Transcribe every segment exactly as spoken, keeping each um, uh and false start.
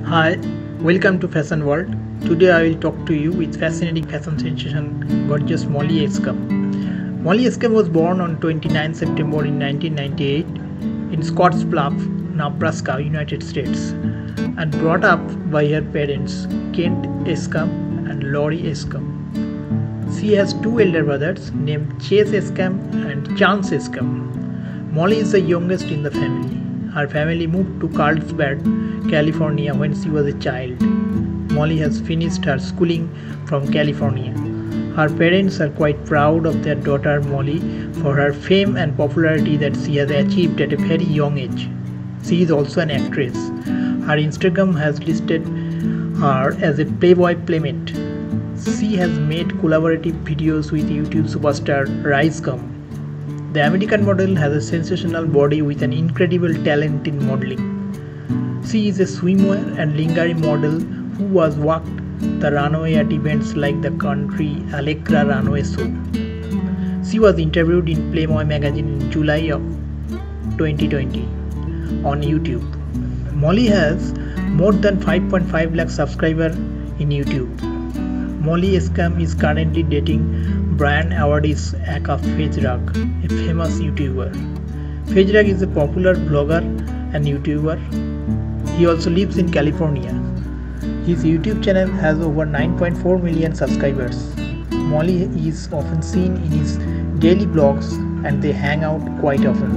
Hi, welcome to Fashion World. Today I will talk to you with fascinating fashion sensation gorgeous Molly Eskam. Molly Eskam was born on twenty-ninth September in nineteen ninety-eight in Scottsbluff, Nebraska, United States, and brought up by her parents Kent Eskam and Lori Eskam. She has two elder brothers named Chase Eskam and Chance Eskam. Molly is the youngest in the family. Her family moved to Carlsbad, California when she was a child. Molly has finished her schooling from California. Her parents are quite proud of their daughter Molly for her fame and popularity that she has achieved at a very young age. She is also an actress. Her Instagram has listed her as a Playboy Playmate. She has made collaborative videos with YouTube superstar Eskam. The American model has a sensational body with an incredible talent in modeling. She is a swimwear and lingerie model who has walked the runway at events like the country Allegra runway show. She was interviewed in Playboy magazine in July of twenty twenty on YouTube. Molly has more than five point five lakh subscribers in YouTube. Molly Eskam is currently dating Brian Awadis aka Fejrag, a famous YouTuber. Fejrag is a popular blogger and YouTuber. He also lives in California. His YouTube channel has over nine point four million subscribers. Molly is often seen in his daily blogs and they hang out quite often.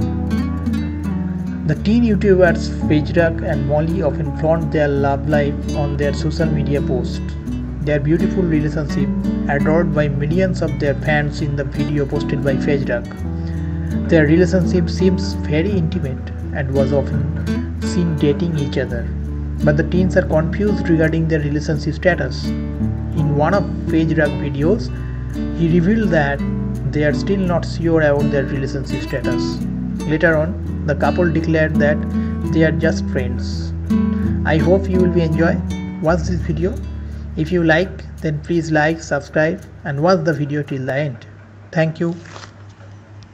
The teen YouTubers Fejrag and Molly often flaunt their love life on their social media posts. Their beautiful relationship, adored by millions of their fans in the video posted by Fejrag. Their relationship seems very intimate and was often seen dating each other. But the teens are confused regarding their relationship status. In one of Fejrag videos, he revealed that they are still not sure about their relationship status. Later on, the couple declared that they are just friends. I hope you will be enjoy. Watch this video. If you like, then please like, subscribe and watch the video till the end. Thank you.